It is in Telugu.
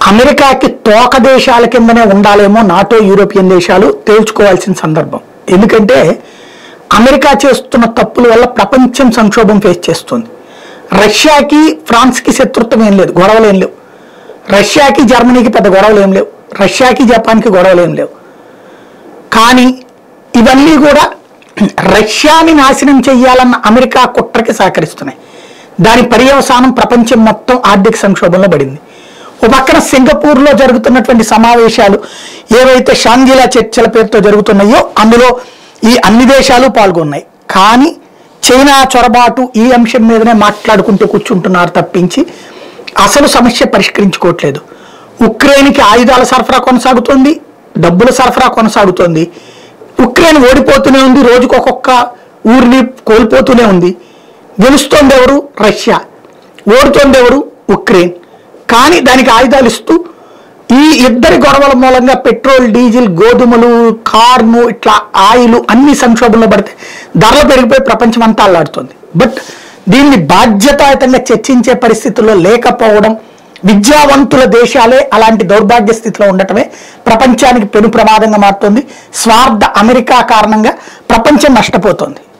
అమెరికాకి తోక దేశాల కిందనే ఉండాలేమో నాటో యూరోపియన్ దేశాలు తేల్చుకోవాల్సిన సందర్భం. ఎందుకంటే అమెరికా చేస్తున్న తప్పుల వల్ల ప్రపంచం సంక్షోభం ఫేస్ చేస్తుంది. రష్యాకి ఫ్రాన్స్కి శత్రుత్వం ఏం లేదు, గొడవలు ఏం లేవు. రష్యాకి జర్మనీకి పెద్ద గొడవలు ఏం లేవు. రష్యాకి జపాన్కి గొడవలు ఏం లేవు. కానీ ఇవన్నీ కూడా రష్యాని నాశనం చెయ్యాలన్న అమెరికా కుట్రకి సహకరిస్తున్నాయి. దాని పర్యవసానం ప్రపంచం మొత్తం ఆర్థిక సంక్షోభంలో పడింది. ఒక పక్కన సింగపూర్లో జరుగుతున్నటువంటి సమావేశాలు ఏవైతే షాంగిలా చర్చల పేరుతో జరుగుతున్నాయో అందులో ఈ అన్ని దేశాలు పాల్గొన్నాయి. కానీ చైనా చొరబాటు ఈ అంశం మీదనే మాట్లాడుకుంటూ కూర్చుంటున్నారు తప్పించి అసలు సమస్య పరిష్కరించుకోవట్లేదు. ఉక్రెయిన్కి ఆయుధాల సరఫరా కొనసాగుతోంది, డబ్బుల సరఫరా కొనసాగుతోంది. ఉక్రెయిన్ ఓడిపోతూనే ఉంది, రోజుకు ఒక్కొక్క ఊరిని కోల్పోతూనే ఉంది. గెలుస్తోంది ఎవరు? రష్యా. ఓడుతోంది ఎవరు? ఉక్రెయిన్. కానీ దానికి ఆయుధాలు ఇస్తూ ఈ ఇద్దరి గొడవల మూలంగా పెట్రోల్, డీజిల్, గోధుమలు, కార్ను, ఇట్లా ఆయిల్ అన్ని సంక్షోభంలో పడితే ధరలు పెరిగిపోయి ప్రపంచం అంతా అల్లాడుతుంది. బట్ దీన్ని బాధ్యతాయుతంగా చర్చించే పరిస్థితుల్లో లేకపోవడం, విద్యావంతుల దేశాలే అలాంటి దౌర్భాగ్య స్థితిలో ఉండటమే ప్రపంచానికి పెను ప్రమాదంగా మారుతుంది. స్వార్థ అమెరికా కారణంగా ప్రపంచం నష్టపోతుంది.